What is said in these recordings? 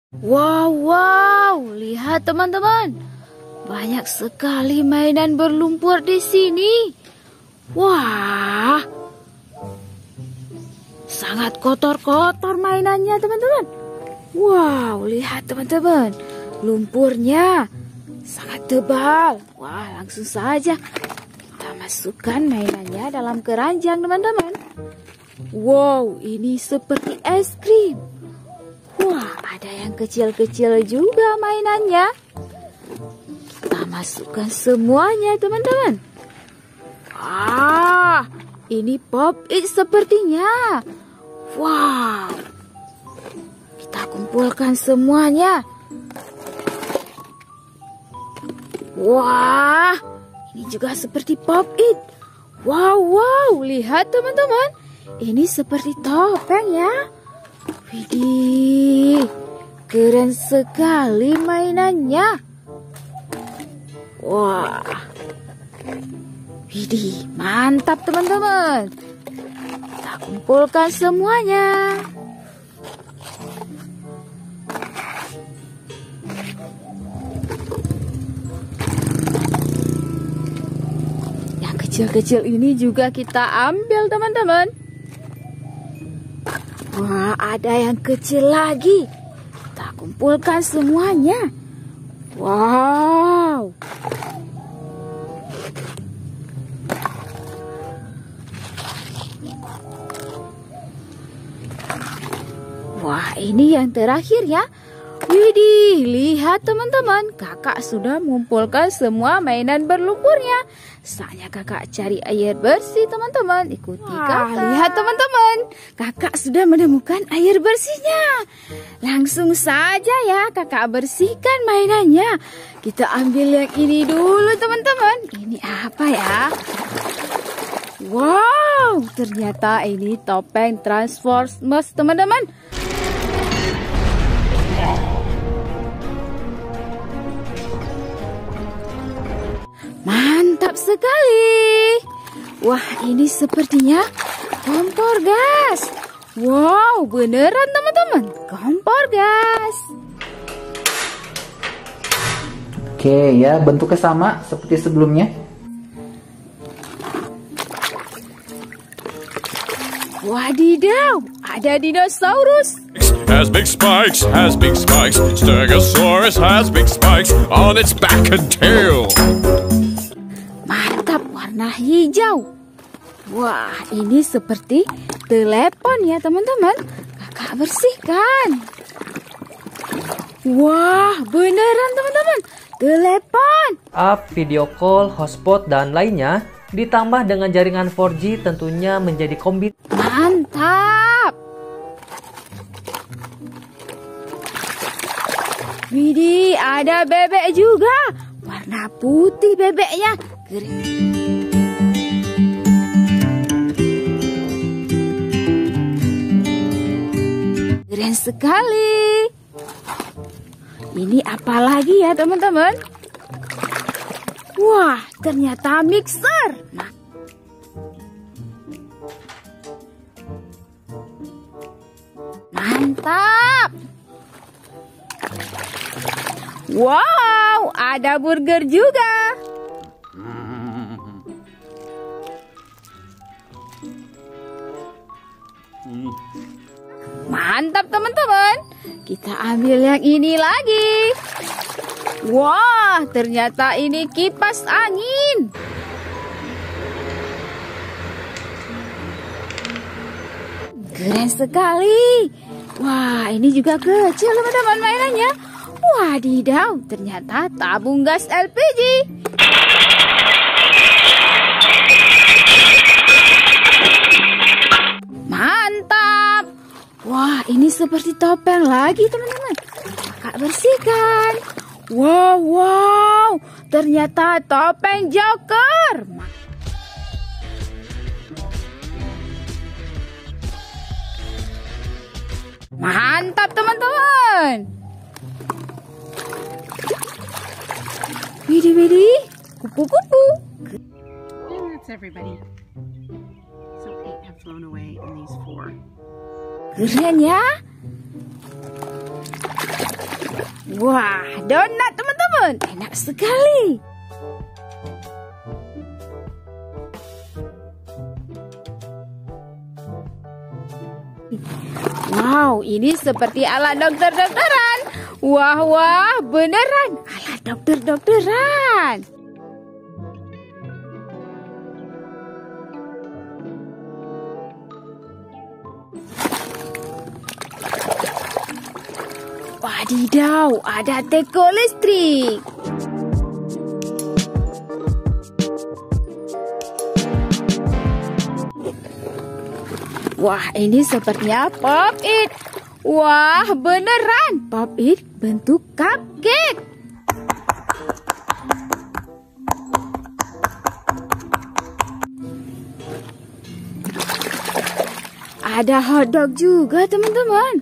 Wow, wow, lihat teman-teman. Banyak sekali mainan berlumpur di sini. Wah, sangat kotor-kotor mainannya teman-teman. Wow, lihat teman-teman. Lumpurnya sangat tebal. Wah, langsung saja kita masukkan mainannya dalam keranjang teman-teman. Wow, ini seperti es krim. Wah, ada yang kecil-kecil juga mainannya. Kita masukkan semuanya teman-teman. Wah, ini Pop-It sepertinya. Wow, kita kumpulkan semuanya. Wah, ini juga seperti Pop-It. Wow, wow, lihat teman-teman. Ini seperti topeng ya. Widih, keren sekali mainannya. Wah, widih, mantap teman-teman. Kita kumpulkan semuanya. Yang kecil-kecil ini juga kita ambil teman-teman. Wah, ada yang kecil lagi. Kita kumpulkan semuanya. Wow. Wah, ini yang terakhir ya. Widih, lihat teman-teman. Kakak sudah mengumpulkan semua mainan berlumpurnya. Saatnya kakak cari air bersih teman-teman. Ikuti kakak. Lihat teman-teman. Kakak sudah menemukan air bersihnya. Langsung saja ya kakak bersihkan mainannya. Kita ambil yang ini dulu teman-teman. Ini apa ya? Wow, ternyata ini topeng Transformers teman-teman. Mantap sekali. Wah, ini sepertinya kompor gas. Wow, beneran teman-teman, kompor gas. Oke ya, bentuknya sama seperti sebelumnya. Wadidaw, ada dinosaurus. Has big spikes, has big spikes. Stegosaurus has big spikes on its back and tail. Mantap, warna hijau. Wah, ini seperti telepon ya teman-teman. Kakak bersihkan. Wah, beneran teman-teman, telepon. App, video call, hotspot, dan lainnya ditambah dengan jaringan 4G tentunya menjadi kombi. Mantap. Widih, ada bebek juga. Warna putih bebeknya. Keren sekali. Ini apa lagi ya teman-teman? Wah, ternyata mixer. Mantap. Wow, ada burger juga. Mantap teman-teman. Kita ambil yang ini lagi. Wah, ternyata ini kipas angin. Keren sekali. Wah, ini juga kecil teman-teman mainannya. Wadidaw, ternyata tabung gas LPG. Mantap. Wah, ini seperti topeng lagi teman-teman. Kakak bersihkan. Wow, wow, ternyata topeng Joker. Mantap teman-teman. Widih, kupu-kupu. And that's everybody. So 8 have flown away and these 4. Keren ya. Wah, donat teman-teman, enak sekali. Wow, ini seperti alat dokter-dokteran. Wah, beneran alat dokter-dokteran. Wadidaw, ada teko listrik. Wah, ini sepertinya Pop-It. Wah, beneran Pop-It bentuk cupcake. Ada hotdog juga, teman-teman.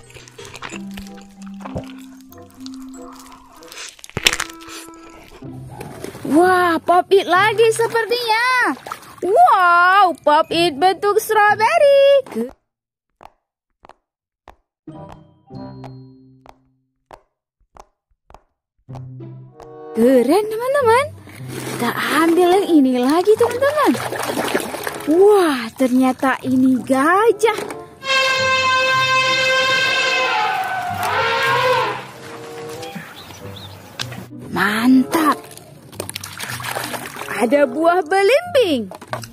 Wah, Pop-It lagi sepertinya. Wow, Pop-It bentuk strawberry. Keren, teman-teman. Kita ambil yang ini lagi, teman-teman. Wah, ternyata ini gajah. Mantap. Ada buah belimbing.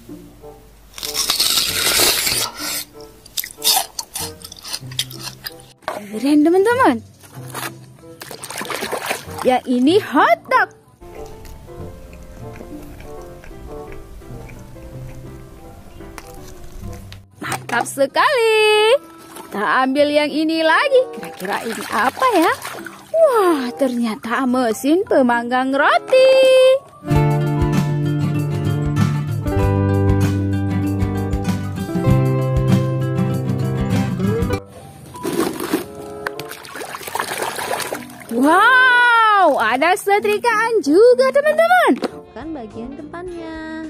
Keren, teman-teman. Yang ini hotdog. Mantap sekali. Kita ambil yang ini lagi. Kira-kira ini apa ya? Wah, ternyata mesin pemanggang roti. Wow, ada setrikaan juga, teman-teman. Bukan bagian depannya.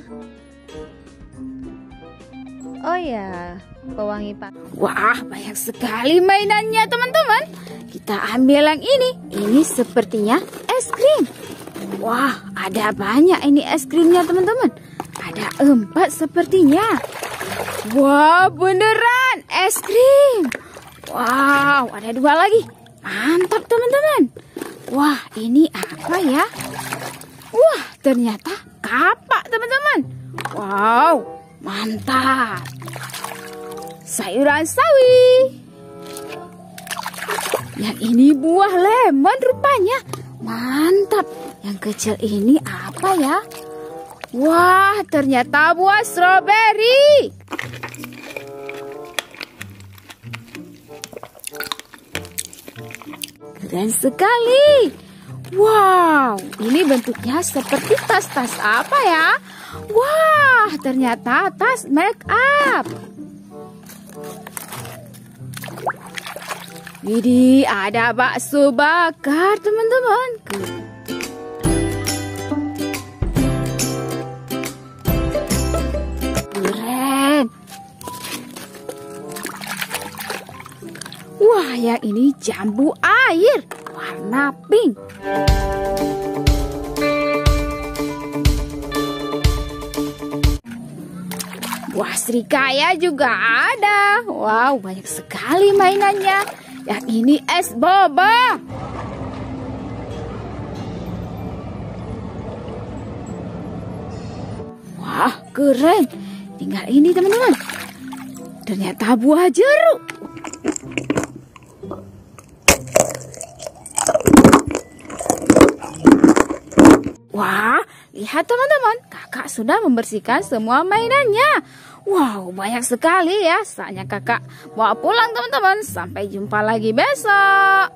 Oh ya, pewangi pak. Wah, banyak sekali mainannya, teman-teman. Kita ambil yang ini. Ini sepertinya es krim. Wah, ada banyak ini es krimnya, teman-teman. Ada 4 sepertinya. Wah, beneran es krim. Wow, ada 2 lagi. Mantap, teman-teman. Wah, ini apa ya? Wah, ternyata kapak, teman-teman. Wow, mantap. Sayuran sawi. Yang ini buah lemon rupanya. Mantap. Yang kecil ini apa ya? Wah, ternyata buah stroberi. Keren sekali. Wow, ini bentuknya seperti tas-tas apa ya? Wah, ternyata tas make up. Widih, ada bakso bakar, teman-teman. Keren. Wah, yang ini jambu air warna pink. Buah serikaya juga ada. Wow, banyak sekali mainannya. Yang ini es boba. Wah, keren. Tinggal ini, teman-teman. Ternyata buah jeruk. Wah, lihat teman-teman, kakak sudah membersihkan semua mainannya. Wow, banyak sekali ya. Saatnya kakak bawa pulang, teman-teman. Sampai jumpa lagi besok.